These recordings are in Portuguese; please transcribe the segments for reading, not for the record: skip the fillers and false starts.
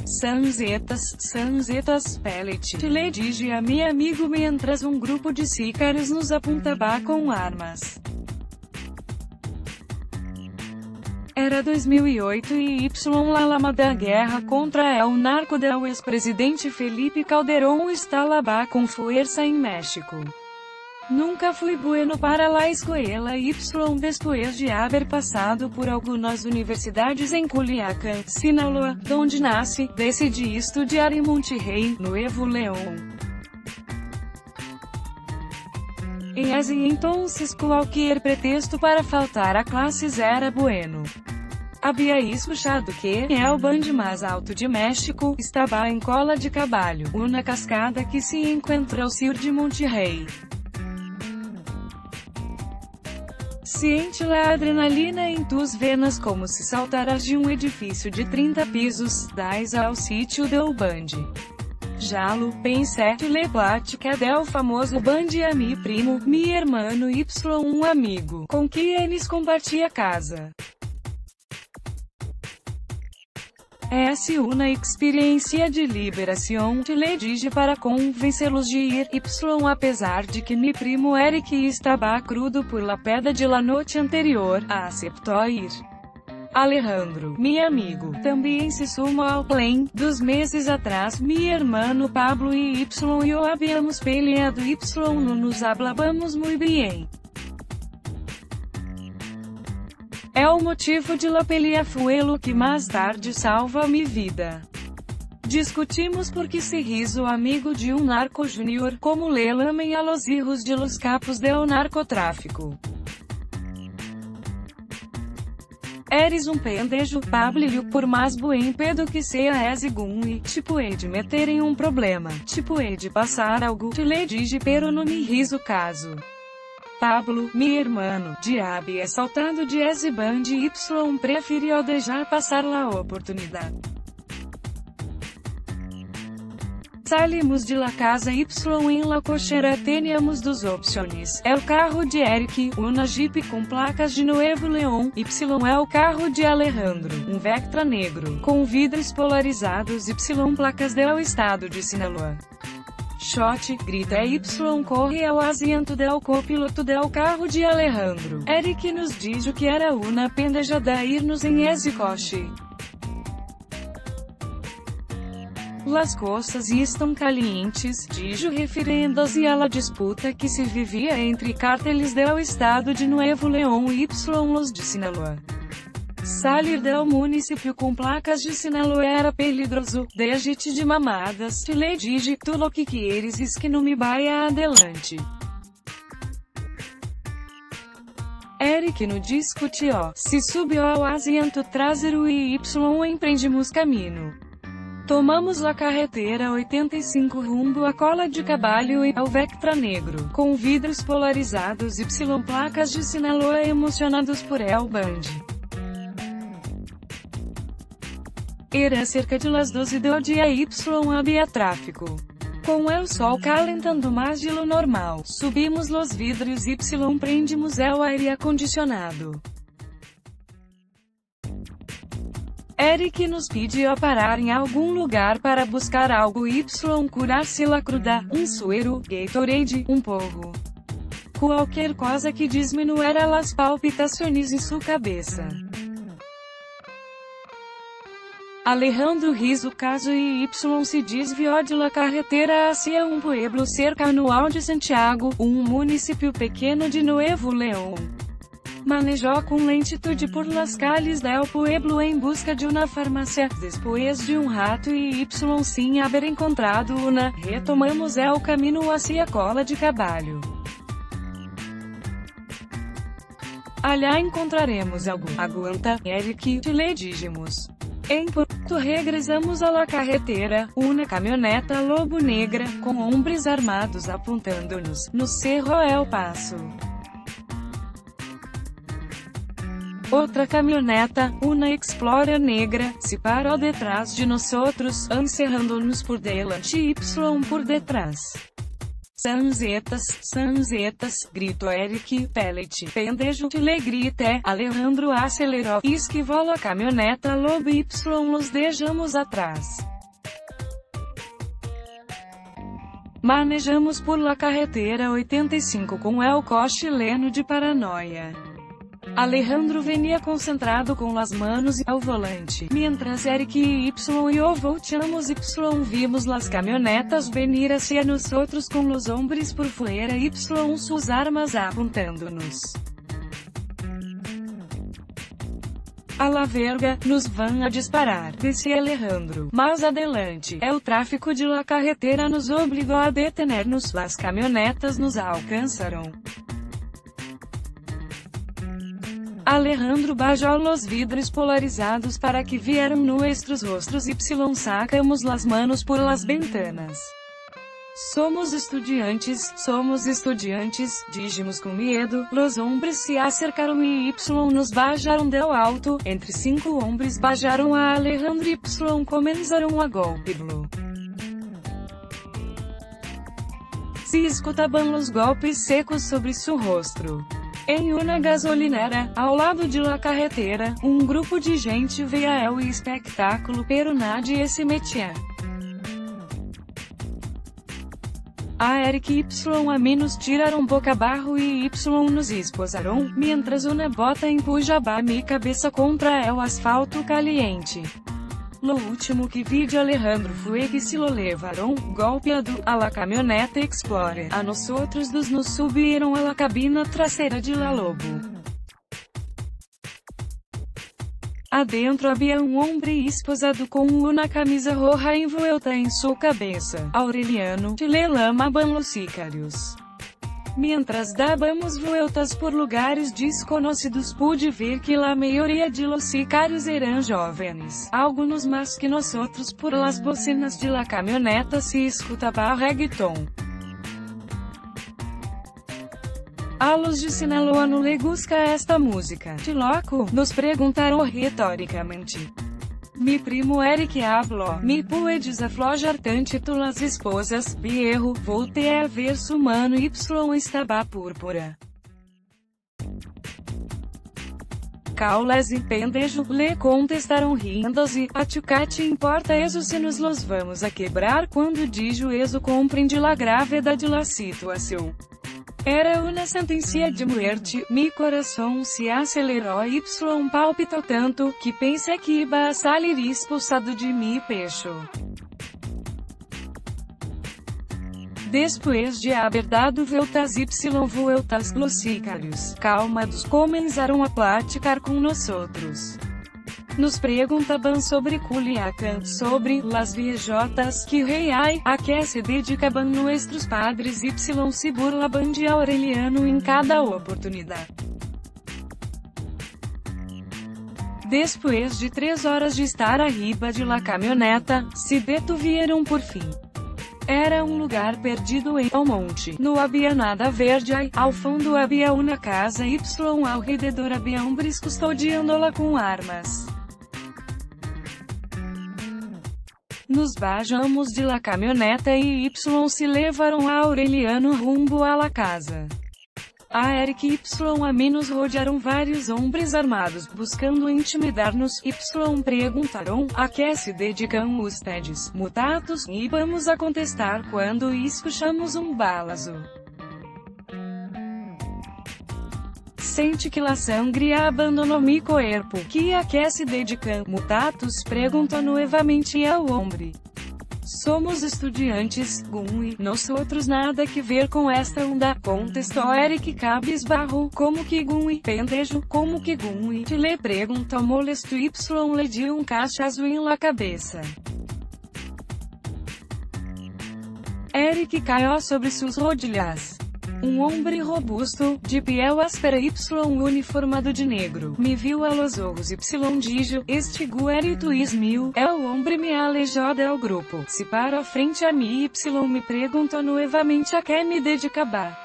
Sanzetas, pellet, le dije a mi amigo mientras um grupo de sícaros nos apontava com armas. Era 2008 e la lama da guerra contra el narco del ex-presidente Felipe Calderón estaba com força em México. Nunca fui bueno para la escuela después de haber passado por algumas universidades em Culiacán, Sinaloa, onde nasci, decidi estudar em Monterrey, Nuevo León. E entonces qualquer pretexto para faltar a classes era bueno. Havia escuchado que el band mais alto de México estava em Cola de Caballo, uma cascada que se encontra ao sur de Monterrey. Siente la adrenalina em tus venas como se saltaras de um edifício de 30 pisos, das ao sítio del band. Jalo, pensé, le platica del famoso band a mi primo, mi hermano y um amigo, com que eles compartia casa. É uma experiência de liberação, le dije para convencê-los de ir, apesar de que mi primo Eric estava crudo por la peda de la noite anterior, aceptou ir. Alejandro, mi amigo, também se sumou ao plan. 2 meses atrás, mi hermano Pablo e eu habíamos peleado no nos hablábamos muy bien. É o motivo de la pelea fue lo que mais tarde salva mi vida. Discutimos porque se riso amigo de um narco junior, como le llaman a los hijos de los capos del narcotráfico. Eres um pendejo, Pablo, por mais buen pedo que sea según e, he de meter em um problema, he de passar algo, le dije pero no me riso caso. Pablo, mi hermano, diabo saltado de ese band y preferiu deixar passar la oportunidade. Salimos de la casa y en la cochera teníamos 2 opções. El carro de Eric, uma Jeep com placas de Nuevo León, y el carro de Alejandro, um Vectra negro, com vidros polarizados y placas del estado de Sinaloa. Shot, grita corre ao asiento del copiloto del carro de Alejandro. Eric nos dijo que era uma pendejada irnos em esse coche. Las cosas estão calientes, dijo referindo-se a la disputa que se vivia entre cárteles del estado de Nuevo León e los de Sinaloa. Salir del município com placas de Sinaloa era peligroso, desde de mamadas, le dije, tu lo que quieres es que não me vaya adelante. Eric no discutiu, se subiu ao asiento traseiro e empreendimos caminho. Tomamos a carretera 85 rumo a Cola de Caballo e ao Vectra negro, com vidros polarizados y placas de Sinaloa emocionados por el band. Era cerca de las 12 del dia y había tráfico. Com el sol calentando mais de lo normal, subimos los vidrios y prendimos el aire acondicionado. Eric nos pediu parar em algum lugar para buscar algo y curar-se la cruda, um suero, Gatorade, um porro. Qualquer coisa que diminuera las palpitações em sua cabeça. Alejandro riso caso y se desviou de la carretera hacia um pueblo cercano ao de Santiago, um município pequeno de Nuevo León. Manejou com lentitude por las calles del pueblo em busca de uma farmácia. Depois de um rato y sem haber encontrado una, retomamos el caminho hacia Cola de Caballo. Allá encontraremos algo. Aguanta, Eric, le dijimos. Em Porto regressamos a la carretera, uma caminhoneta lobo negra, com hombres armados apontando-nos, no Cerro El Paso. Outra caminhoneta, uma Explorer negra, se parou detrás de nosotros, encerrando-nos por delante y por detrás. Sanzetas, gritou Eric, pellet, pendejo, le grité, Alejandro acelerou, esquivou a caminhoneta lobo y los deixamos atrás. Manejamos por la carretera 85 com el coche lleno de paranoia. Alejandro venia concentrado com las manos ao volante, mientras Eric e Y e eu volteamos Y vimos las camionetas venir hacia nosotros com los hombres por fuera Y sus armas apuntando-nos. A la verga, nos van a disparar, disse Alejandro. Mas adelante, el tráfico de la carretera nos obligou a detenernos, las camionetas nos alcançaram. Alejandro bajou los vidros polarizados para que vieram nuestros rostros Y sacamos las manos por las ventanas. Somos estudiantes, dijimos com medo. Los hombres se acercaram e Y nos bajaram del alto. Entre 5 hombres bajaram a Alejandro y começaram a golpeá-lo. Se escutavam os golpes secos sobre seu rosto. Em uma gasolinera, ao lado de la carretera, um grupo de gente veia el espectáculo pero nadie se metia. A Eric y a mim nos tiraram boca abaixo e Y nos esposaram, mientras una bota empujaba mi cabeça contra el asfalto caliente. Lo último que vi de Alejandro foi que se lo levaram, golpeado, a la camioneta Explorer. A nosotros dos nos subiram a la cabina traseira de la Lobo. Adentro havia um homem esposado com uma camisa roja envolta em sua cabeça. Aureliano, te lelamaban los sicários. Mientras dábamos vueltas por lugares desconhecidos pude ver que la maioria de los sicários eram jovens. Algunos más que nosotros por las bocinas de la camioneta se escutaba reggaeton. A los de Sinaloa no le gusta esta música. Te louco? Nos perguntaram retoricamente. Mi primo Eric habló. Me puedes aflojar tantito las esposas, viejo. Voltei a ver su mano Y estaba púrpura. Caules e pendejo, le contestaram rindo-se. A tu que te importa eso se nos los vamos a quebrar quando dijo eso compreende la gravedade la situação. Era uma sentença de muerte, mi coração se acelerou Y palpitou tanto, que pensei que iba a salir expulsado de mi pecho. Depois de haber dado voltas Y vueltas, los sicários, calmados, começaram a platicar com nosotros. Nos perguntaban sobre Culiacán, sobre las viejotas que rei a que se dedicaban nuestros padres Y se burlaban de Aureliano em cada oportunidade. Depois de 3 horas de estar arriba de la camioneta, se detuvieron por fim. Era um lugar perdido em um monte. Não havia nada verde. Ao fundo havia uma casa Y ao redor havia hombres custodiando-la com armas. Nos bajamos de la camioneta e Y se levaram a Aureliano rumbo a la casa. A Eric Y a mim nos rodearam vários hombres armados, buscando intimidar-nos. Y perguntaram, a que se dedicam ustedes, mutatos? E vamos a contestar quando escuchamos um balazo. Sente que la sangre abandonou mi corpo. Que a que se dedicam, mutatos? Perguntou novamente ao homem. Somos estudiantes, Gun, nosotros nada que ver com esta onda, contestou Eric cabisbarro. Como que Gun, pendejo, como que Gun? Te le perguntou molesto. Y le dio cachazo em la cabeça. Eric caiu sobre suas rodilhas. Um homem robusto, de piel áspera Y uniformado de negro, me viu a los ojos Y dijo, este guerito ismil, é o homem me alejou del grupo. Se para frente a mim Y me perguntou novamente a que me dedicaba.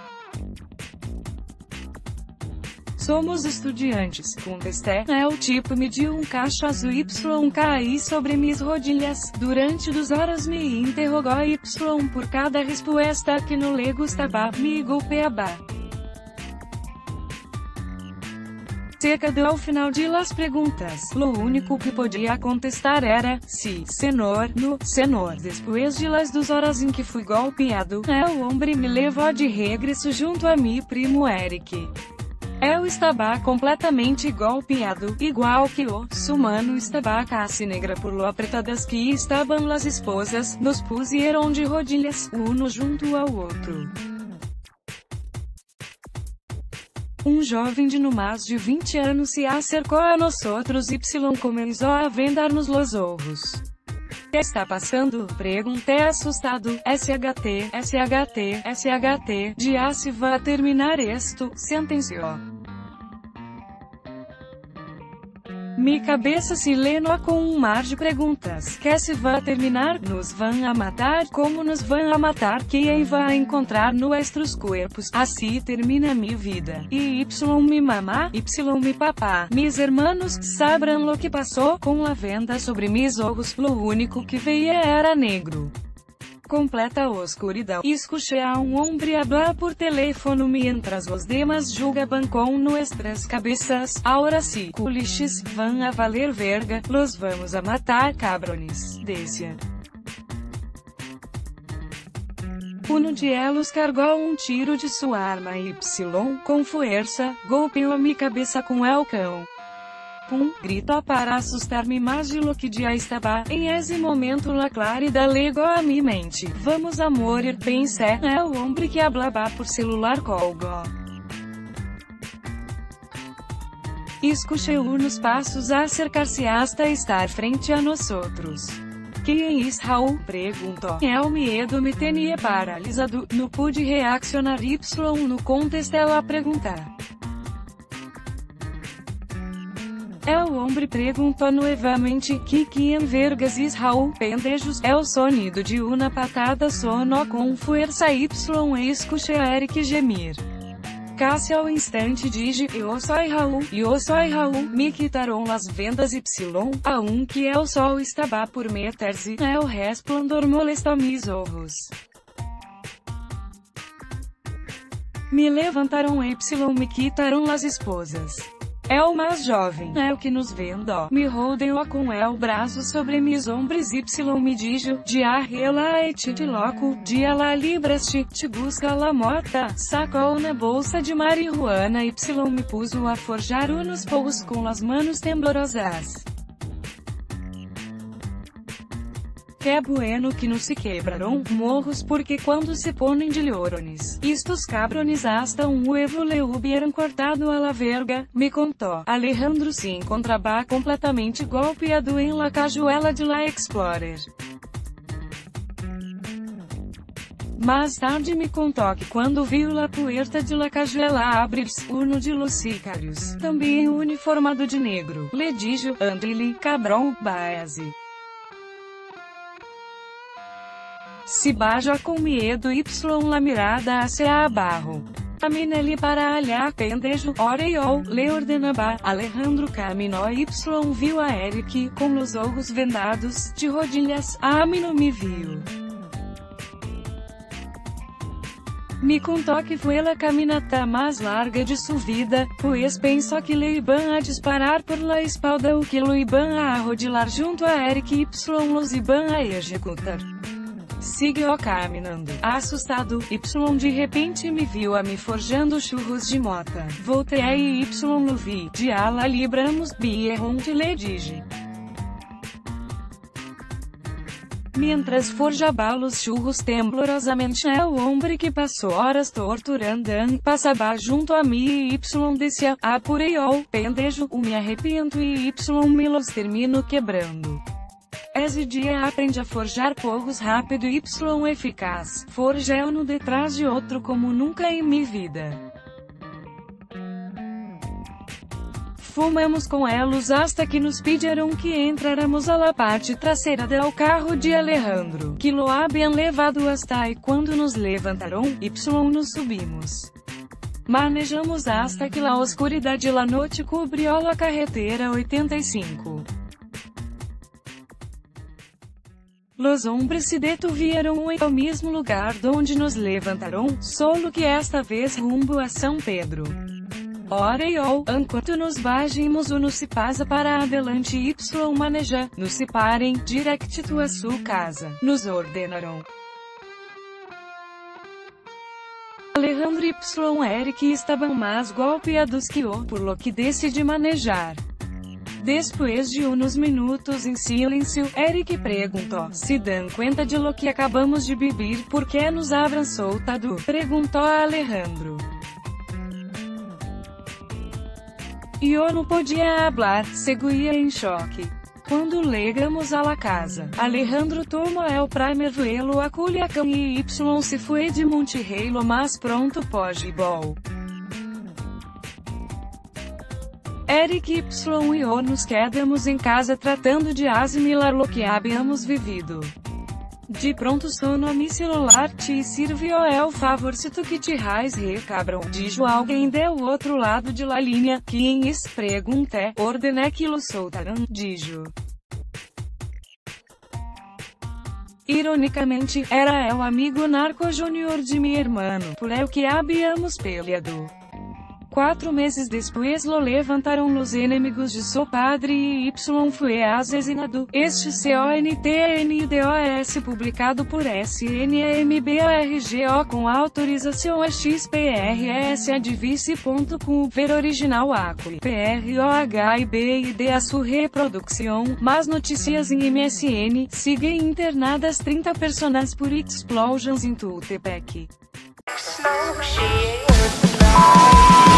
Somos estudiantes, contestei. O tipo me deu cachaço Y caí sobre minhas rodilhas. Durante 2 horas me interrogou Y por cada resposta que no le gustaba, me golpeaba. Secado ao final de las preguntas, lo único que podia contestar era, sí, senhor, no, senhor. Depois de las 2 horas em que fui golpeado, o homem me levou de regresso junto a mi primo Eric. Eu estava completamente golpeado, igual que o humano estava casi negra por lo apretadas que estavam las esposas, nos pusieron de rodilhas, uno junto ao outro. Um jovem de no mais de 20 anos se acercou a nosotros y começou a vendar-nos los ojos. ¿Qué está passando? Perguntei assustado. SHT, SHT, SHT, já se vai terminar esto, sentenció. Mi cabeça se llenó com um mar de perguntas. Que se vai terminar? Nos vão a matar? Como nos vão a matar? Quem vai encontrar nuestros cuerpos? Assim termina mi vida. E Y mi mamá, Y mi papá, mis hermanos, sabrán lo que passou com a venda sobre mis ojos. Lo único que veía era negro. Completa oscuridão. Escuché a um homem hablar por teléfono mientras os demás julgaban com nuestras cabeças. Ahora sí, culiches, van a valer verga, los vamos a matar, cabrones, decía. Uno de ellos cargou um tiro de sua arma Y, com força, golpeou a mi cabeça com el cão. Pum, gritó para assustar-me mais de lo que já estava. Em esse momento la claridad legó a mi mente. Vamos a morir, pensé. É o homem que hablaba por celular colgó. Escuché unos passos acercar-se hasta estar frente a nosotros. Quem é Raul? Perguntou. El miedo me tenía paralisado, no pude reaccionar Y, no contesté a perguntar. O homem perguntou novamente, que envergas Raul? Pendejos, o sonido de uma patada sonó com força Y e escuché a Eric gemir. Casi ao instante dije, eu sou Raul, me quitaram las vendas Y, aunque el sol estava por meter-se, el resplandor molestou mis ojos. Me levantaram Y, me quitaram las esposas. É o mais jovem, é o que nos vendó. Me rodeou com el braço sobre mis ombros Y me dijo, dia relaete de loco, dia la libraste, te busca la morta. Sacou na bolsa de marihuana Y me puso a forjar unos porros com las manos temblorosas. Que bueno que não se quebraram morros porque quando se ponem de llorones, estos cabrones hasta um huevo le hubieran cortado a la verga, me contou. Alejandro se encontraba completamente golpeado em la cajuela de la Explorer. Mais tarde me contou que quando viu la puerta de la cajuela abrir-se, uno de los sicários, também uniformado de negro, le dijo, andele, cabrão, base. Se baja com medo Y la mirada hacia abajo. Caminele para allá, pendejo, oreou, le ordenaba. Alejandro caminhou Y viu a Eric, com os olhos vendados, de rodilhas. A mim não me viu. Me contou que foi a caminata mais larga de sua vida, pois pensou que le iban a disparar por la espalda o que lo iban a arrodilar junto a Eric Y los iban a executar. Seguiu caminhando. Assustado, Y de repente me viu a me forjando churros de mota. Voltei e Y no vi. De ala libramos, bierronte le dije. Mientras forjaba los churros temblorosamente o homem que passou horas torturando passava junto a mim e Y descia. Apureou, pendejo, me arrependo e Y me los termino quebrando. Esse dia aprende a forjar porros rápido Y eficaz. Forjei um detrás de outro como nunca em minha vida. Fumamos com elos hasta que nos pediram que entráramos a la parte traseira del carro de Alejandro, que lo habían levado hasta aí. Quando nos levantaram, Y nos subimos. Manejamos hasta que la oscuridad de la noite cobriu la carretera 85. Los hombres se detuvieron en el mismo lugar donde nos levantaron, solo que esta vez rumbo a São Pedro. Ora e enquanto nos vagimos o se passa para adelante y maneja, nos separem, direct to a sua casa, nos ordenaram. Alejandro y Eric estavam mais golpeados que por lo que decide manejar. Depois de uns minutos em silêncio, Eric perguntou: se dão conta de lo que acabamos de beber, por que nos abram soltado? Perguntou a Alejandro. Eu não podia hablar, seguia em choque. Quando chegamos à la casa, Alejandro tomou el primer vuelo a Culiacán e Y se foi de Monterrey lo mais pronto possible. Eric y eu nos quedamos em casa tratando de assimilar lo que habíamos vivido. De pronto sono mi celular te sirviu el favorcito que te raiz recabram, dijo alguém do outro lado de la linha. Quem es? Pergunté. Ordené que lo soltaram, dijo. Ironicamente, era el amigo narco júnior de mi hermano, por el que habíamos peleado. 4 meses depois lo levantaram los enemigos de seu padre e Y foi assassinado. Este CONTENDOS publicado por SNMBORGO com autorização XPRS advice.com ver original ACUI PROHIBID a sua reprodução. Mais notícias em MSN. Siga internadas 30 personas por explosions em Tultepec.